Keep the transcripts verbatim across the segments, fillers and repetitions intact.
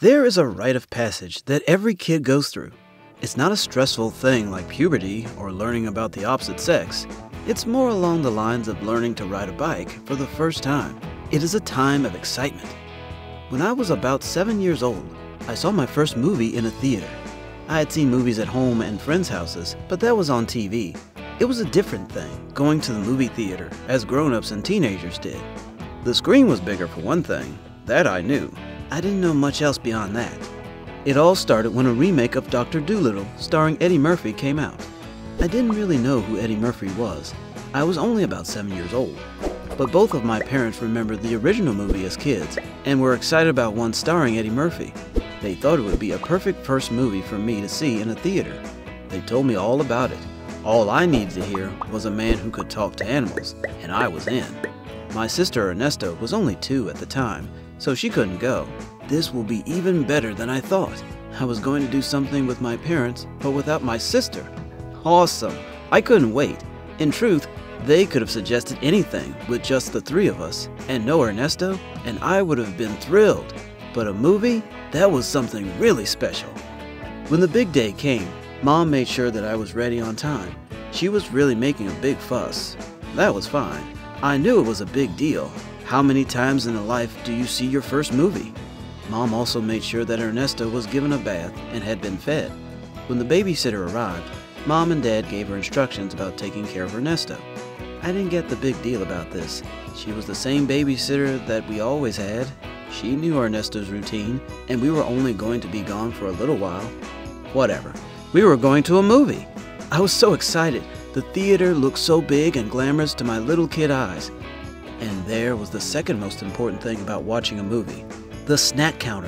There is a rite of passage that every kid goes through. It's not a stressful thing like puberty or learning about the opposite sex. It's more along the lines of learning to ride a bike for the first time. It is a time of excitement. When I was about seven years old, I saw my first movie in a theater. I had seen movies at home and friends' houses, but that was on T V. It was a different thing, going to the movie theater, as grown-ups and teenagers did. The screen was bigger for one thing. That I knew. I didn't know much else beyond that. It all started when a remake of Doctor Dolittle, starring Eddie Murphy, came out. I didn't really know who Eddie Murphy was. I was only about seven years old. But both of my parents remembered the original movie as kids, and were excited about one starring Eddie Murphy. They thought it would be a perfect first movie for me to see in a theater. They told me all about it. All I needed to hear was a man who could talk to animals, and I was in. My sister Ernesto was only two at the time, so she couldn't go. This will be even better than I thought. I was going to do something with my parents, but without my sister. Awesome! I couldn't wait. In truth, they could have suggested anything with just the three of us, and no Ernesto, and I would have been thrilled. But a movie? That was something really special. When the big day came, Mom made sure that I was ready on time. She was really making a big fuss. That was fine. I knew it was a big deal. How many times in a life do you see your first movie? Mom also made sure that Ernesto was given a bath and had been fed. When the babysitter arrived, Mom and Dad gave her instructions about taking care of Ernesto. I didn't get the big deal about this. She was the same babysitter that we always had. She knew Ernesto's routine, and we were only going to be gone for a little while. Whatever. We were going to a movie. I was so excited. The theater looked so big and glamorous to my little kid eyes. And there was the second most important thing about watching a movie. The snack counter.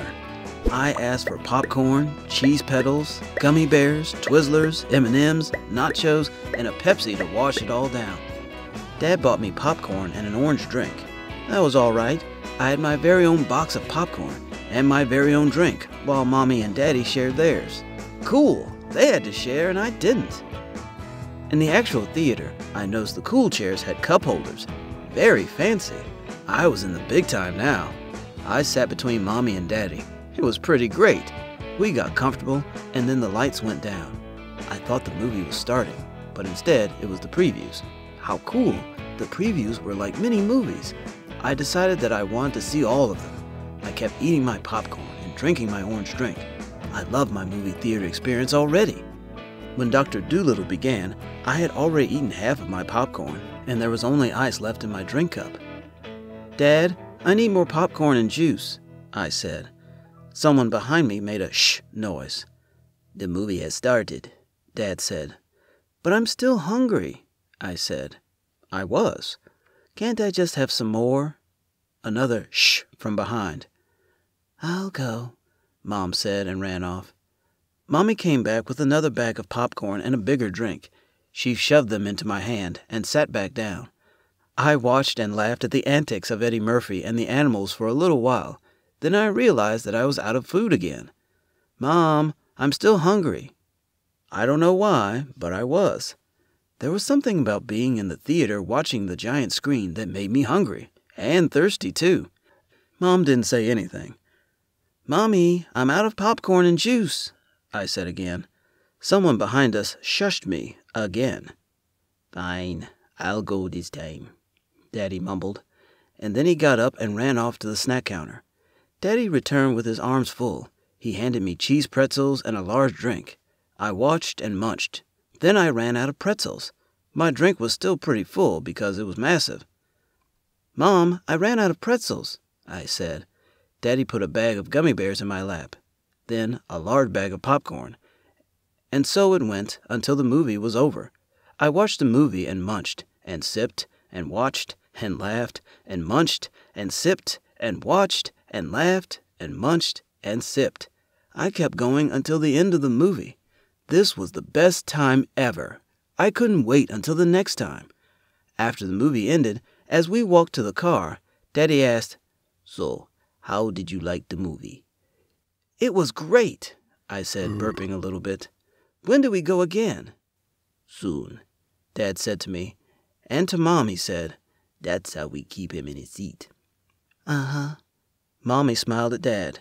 I asked for popcorn, cheese pedals, gummy bears, Twizzlers, M and M's, nachos, and a Pepsi to wash it all down. Dad bought me popcorn and an orange drink. That was all right. I had my very own box of popcorn and my very own drink, while Mommy and Daddy shared theirs. Cool! They had to share and I didn't. In the actual theater, I noticed the cool chairs had cup holders. Very fancy. I was in the big time now. I sat between Mommy and Daddy. It was pretty great. We got comfortable, and then the lights went down. I thought the movie was starting, but instead it was the previews. How cool! The previews were like mini movies. I decided that I wanted to see all of them. I kept eating my popcorn and drinking my orange drink. I loved my movie theater experience already. When Doctor Dolittle began, I had already eaten half of my popcorn, and there was only ice left in my drink cup. Dad, I need more popcorn and juice, I said. Someone behind me made a shh noise. The movie has started, Dad said. But I'm still hungry, I said. I was. Can't I just have some more? Another shh from behind. I'll go, Mom said and ran off. Mommy came back with another bag of popcorn and a bigger drink. She shoved them into my hand and sat back down. I watched and laughed at the antics of Eddie Murphy and the animals for a little while. Then I realized that I was out of food again. Mom, I'm still hungry. I don't know why, but I was. There was something about being in the theater watching the giant screen that made me hungry, and thirsty too. Mom didn't say anything. Mommy, I'm out of popcorn and juice, I said again. Someone behind us shushed me again. Fine, I'll go this time, Daddy mumbled, and then he got up and ran off to the snack counter. Daddy returned with his arms full. He handed me cheese pretzels and a large drink. I watched and munched. Then I ran out of pretzels. My drink was still pretty full because it was massive. Mom, I ran out of pretzels, I said. Daddy put a bag of gummy bears in my lap, then a large bag of popcorn. And so it went until the movie was over. I watched the movie and munched, and sipped, and watched, and laughed, and munched, and sipped, and watched, and laughed, and munched, and sipped. I kept going until the end of the movie. This was the best time ever. I couldn't wait until the next time. After the movie ended, as we walked to the car, Daddy asked, So, how did you like the movie? It was great, I said, burping a little bit. When do we go again? Soon, Dad said to me. And to Mom, he said, That's how we keep him in his seat. Uh-huh. Mommy smiled at Dad.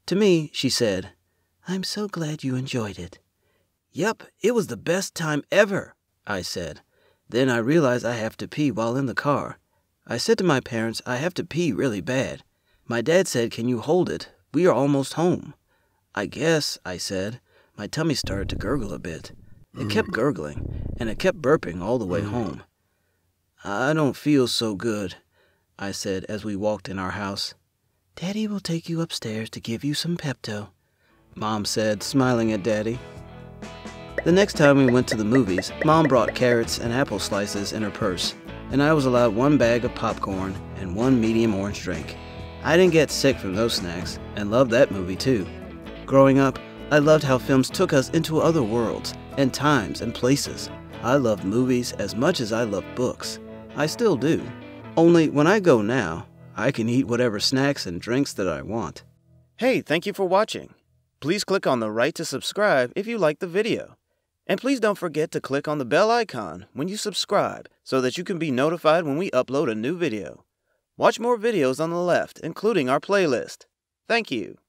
To me, she said, "I'm so glad you enjoyed it." "Yep, it was the best time ever," I said. Then I realized I have to pee while in the car. I said to my parents, I have to pee really bad. My dad said, "Can you hold it? We are almost home." "I guess," I said. My tummy started to gurgle a bit. It kept gurgling, and it kept burping all the way home. "I don't feel so good," I said as we walked in our house. "Daddy will take you upstairs to give you some Pepto," Mom said, smiling at Daddy. The next time we went to the movies, Mom brought carrots and apple slices in her purse, and I was allowed one bag of popcorn and one medium orange drink. I didn't get sick from those snacks, and loved that movie too. Growing up, I loved how films took us into other worlds, and times, and places. I loved movies as much as I loved books. I still do. Only when I go now, I can eat whatever snacks and drinks that I want. Hey, thank you for watching. Please click on the right to subscribe if you liked the video. And please don't forget to click on the bell icon when you subscribe so that you can be notified when we upload a new video. Watch more videos on the left, including our playlist. Thank you.